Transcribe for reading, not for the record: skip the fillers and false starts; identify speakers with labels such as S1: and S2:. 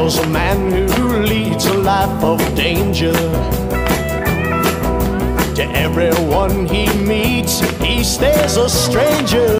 S1: was a man who leads a life of danger. To everyone he meets, he stays a stranger.